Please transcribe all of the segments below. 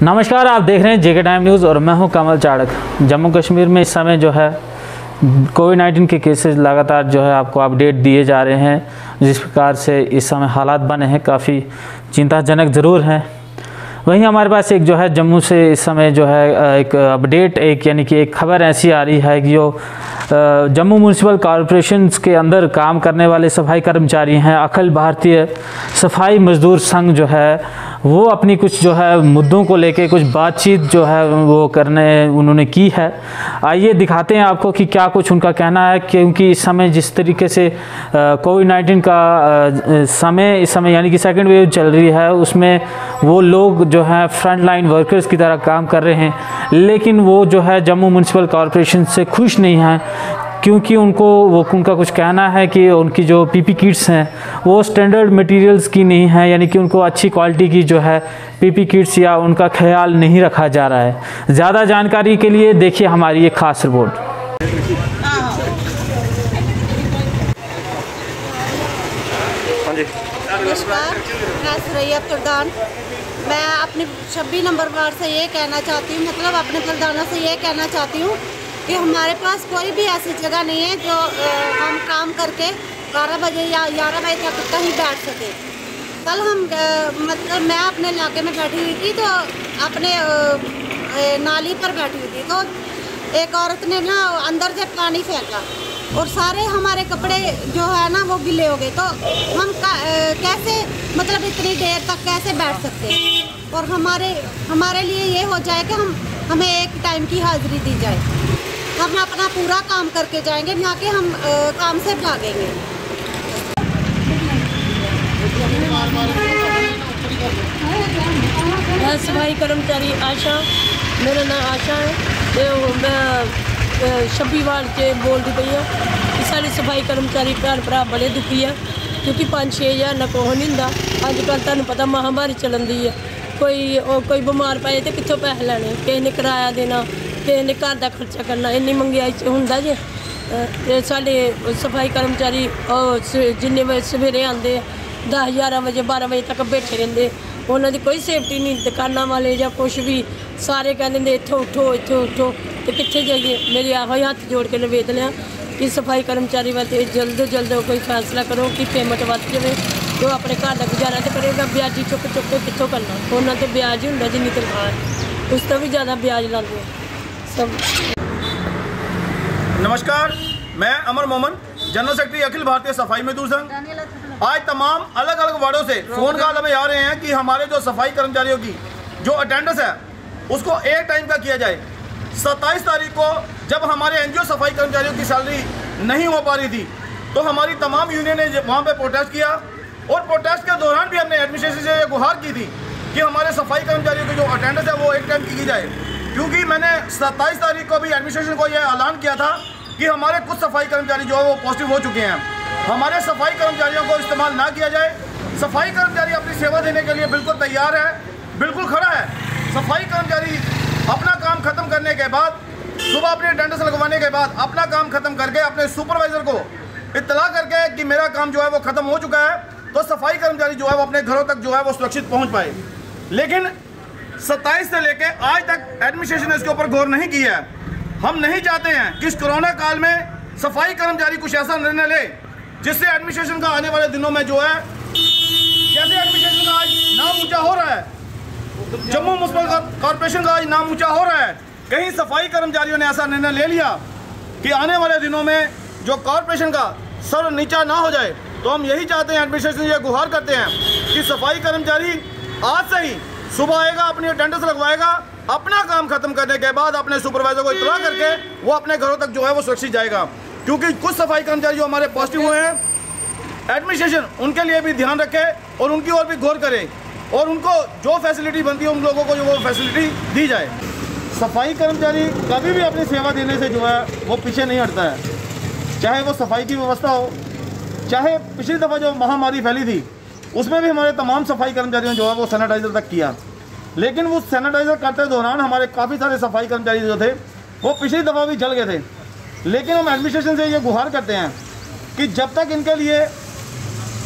नमस्कार, आप देख रहे हैं जेके टाइम न्यूज़ और मैं हूं कमल चाड़क। जम्मू कश्मीर में इस समय जो है कोविड-19 के केसेस लगातार जो है आपको अपडेट दिए जा रहे हैं। जिस प्रकार से इस समय हालात बने हैं काफ़ी चिंताजनक ज़रूर हैं। वहीं हमारे पास एक जो है जम्मू से इस समय जो है एक अपडेट यानी कि एक खबर ऐसी आ रही है कि जो जम्मू म्यूनसिपल कॉरपोरेशन के अंदर काम करने वाले सफाई कर्मचारी हैं, अखिल भारतीय सफाई मजदूर संघ जो है वो अपनी कुछ जो है मुद्दों को लेके कुछ बातचीत जो है वो करने उन्होंने की है। आइए दिखाते हैं आपको कि क्या कुछ उनका कहना है, क्योंकि इस समय जिस तरीके से कोविड-19 का इस समय यानी कि सेकंड वेव चल रही है, उसमें वो लोग जो है फ्रंट लाइन वर्कर्स की तरह काम कर रहे हैं, लेकिन वो जो है जम्मू म्यूनसिपल कॉरपोरेशन से खुश नहीं हैं, क्योंकि उनका कुछ कहना है कि उनकी जो पीपी किट्स हैं वो स्टैंडर्ड मटेरियल्स की नहीं है, यानी कि उनको अच्छी क्वालिटी की जो है पीपी किट्स या उनका ख्याल नहीं रखा जा रहा है। ज़्यादा जानकारी के लिए देखिए हमारी एक खास रिपोर्ट। नमस्कार, मैं सुरैया प्रधान। मैं अपने 26 नंबर वार्ड से ये कहना चाहती हूँ, मतलब अपने प्रधानों से ये कहना चाहती हूँ कि हमारे पास कोई भी ऐसी जगह नहीं है जो हम काम करके 12 बजे या 11 बजे तक कहीं बैठ सके। कल हम मतलब मैं अपने इलाके में बैठी हुई थी, तो अपने नाली पर बैठी हुई थी, तो एक औरत ने ना अंदर से पानी फेंका और सारे हमारे कपड़े जो है ना वो गिले हो गए। तो हम कैसे मतलब इतनी देर तक कैसे बैठ सकते हैं, और हमारे लिए ये हो जाए कि हमें एक टाइम की हाजिरी दी जाए, हम अपना पूरा काम करके जाएंगे, ना कि हम काम से भागेंगे। मैं सफाई कर्मचारी आशा, मेरा नाम आशा है, तो मैं 26 वार्ड से बोलती पई है कि सारे सफाई कर्मचारी भैन भरा बड़े दुखी है, क्योंकि 5-6 हज़ार ना कोह नहीं होंदा। अजकल तुहानूं पता महामारी चलन दी है, कोई बीमार पे तो कित्थों पैसे लैने, किसी ने किराया देना, किसी ने घर का खर्चा करना, इन्नी मंहगाई हुंदा जे। साढ़े सफाई कर्मचारी जिन्ने बजे सवेरे आते 10-11 बजे 12 बजे तक बैठे रहते, उन्होंने कोई सेफ्टी नहीं। दुकाना वाले या कुछ भी सारे कहते इत्थों उठो तो कित्थे जाइए। मेरी आहो ही हथ जोड़ के निवेद लिया कि सफाई कर्मचारी वाले जल्द तो जल्द कोई फैसला करो कि पेमेंट वध जाए, तो अपने घर का गुजारा तो करेगा। ब्याजी चुक के कित्थों करना, उन्होंने तो ब्याज ही होंदा जिन्नी तनख्वाह है, उस तो भी ज़्यादा ब्याज लाते हैं सब। नमस्कार, मैं अमर मोमन, जनरल सेक्रेटरी अखिल भारतीय सफाई मजदूर संघ। आज तमाम अलग अलग वार्डों से फ़ोन कॉल हमें आ रहे हैं कि हमारे जो सफाई कर्मचारियों की जो अटेंडेंस है उसको एक टाइम का किया जाए। 27 तारीख को जब हमारे एनजीओ सफाई कर्मचारियों की सैलरी नहीं हो पा रही थी, तो हमारी तमाम यूनियन ने वहाँ पे प्रोटेस्ट किया, और प्रोटेस्ट के दौरान भी हमने एडमिनिस्ट्रेशन से गुहार की थी कि हमारे सफाई कर्मचारियों की जो अटेंडेंस है वो एक टाइम की जाए। क्योंकि मैंने 27 तारीख को भी एडमिनिस्ट्रेशन को यह ऐलान किया था कि हमारे कुछ सफाई कर्मचारी जो है वो पॉजिटिव हो चुके हैं। हमारे सफाई कर्मचारियों को इस्तेमाल ना किया जाए। सफाई कर्मचारी अपनी सेवा देने के लिए बिल्कुल तैयार है, बिल्कुल खड़ा है। सफाई कर्मचारी अपना काम ख़त्म करने के बाद, सुबह अपनी अटेंडेंस लगवाने के बाद अपना काम ख़त्म करके अपने सुपरवाइज़र को इत्तला करके कि मेरा काम जो है वो ख़त्म हो चुका है, तो सफाई कर्मचारी जो है वो अपने घरों तक जो है वो सुरक्षित पहुँच पाए। लेकिन 27 से लेके आज तक एडमिनिस्ट्रेशन ने इसके ऊपर गौर नहीं किया है। हम नहीं चाहते हैं कि इस कोरोना काल में सफाई कर्मचारी कुछ ऐसा निर्णय ले जिससे एडमिनिस्ट्रेशन का आने वाले दिनों में जो है, जैसे एडमिनिस्ट्रेशन का आज नाम ऊंचा हो रहा है, जम्मू म्यूनसिपल कॉरपोरेशन का आज नाम ऊंचा हो रहा है, कहीं सफाई कर्मचारियों ने ऐसा निर्णय ले लिया कि आने वाले दिनों में जो कॉरपोरेशन का सर नीचा ना हो जाए। तो हम यही चाहते हैं, एडमिनिस्ट्रेशन ये गुहार करते हैं कि सफाई कर्मचारी आज से ही सुबह आएगा, अपनी अटेंडेंस लगवाएगा, अपना काम खत्म करने के बाद अपने सुपरवाइजर को इत्तला करके वो अपने घरों तक जो है वो सुरक्षित जाएगा। क्योंकि कुछ सफाई कर्मचारी जो हमारे पॉजिटिव हुए हैं, एडमिनिस्ट्रेशन उनके लिए भी ध्यान रखे और उनकी ओर भी गौर करे, और उनको जो फैसिलिटी बनती है उन लोगों को जो वो फैसिलिटी दी जाए। सफाई कर्मचारी कभी भी अपनी सेवा देने से जो है वो पीछे नहीं हटता है, चाहे वो सफाई की व्यवस्था हो, चाहे पिछली दफ़ा जो महामारी फैली थी उसमें भी हमारे तमाम सफाई कर्मचारियों जो है वो सैनिटाइज़र तक किया। लेकिन वो सैनिटाइज़र करते दौरान हमारे काफ़ी सारे सफाई कर्मचारी जो थे वो पिछली दफ़ा भी जल गए थे। लेकिन हम एडमिनिस्ट्रेशन से ये गुहार करते हैं कि जब तक इनके लिए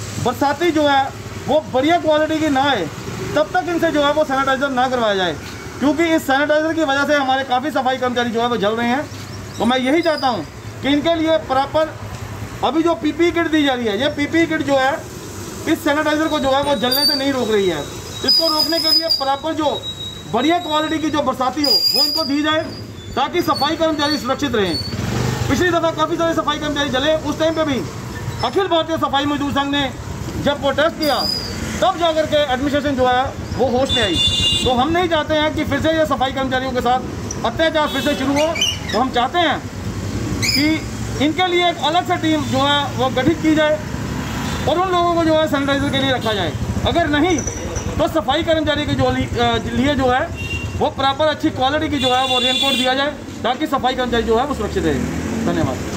बरसाती जो है वो बढ़िया क्वालिटी की ना आए, तब तक इनसे जो है वो सैनिटाइज़र ना करवाया जाए। क्योंकि इस सैनिटाइज़र की वजह से हमारे काफ़ी सफाई कर्मचारी जो है वो जल रहे हैं। तो मैं यही चाहता हूँ कि इनके लिए प्रॉपर अभी जो पीपीई किट दी जा रही है, ये पीपीई किट जो है इस सैनिटाइज़र को जो है वो जलने से नहीं रोक रही है। इसको रोकने के लिए प्रॉपर जो बढ़िया क्वालिटी की जो बरसाती हो वो इनको दी जाए ताकि सफाई कर्मचारी सुरक्षित रहें। पिछली दफ़ा काफ़ी सारे सफाई कर्मचारी जले, उस टाइम पे भी अखिल भारतीय सफाई मजदूर संघ ने जब प्रोटेस्ट किया तब जाकर के एडमिनिस्ट्रेशन जो है वो होश में आई। तो हम नहीं चाहते हैं कि फिर से ये सफाई कर्मचारियों के साथ अत्याचार फिर से शुरू हो। तो हम चाहते हैं कि इनके लिए एक अलग से टीम जो है वो गठित की जाए और उन लोगों को जो है सैनिटाइजर के लिए रखा जाए। अगर नहीं तो सफाई कर्मचारी के जो लिए जो है वो प्रॉपर अच्छी क्वालिटी की जो है वो रेनकोट दिया जाए ताकि सफाई कर्मचारी जो है वो सुरक्षित रहे। धन्यवाद।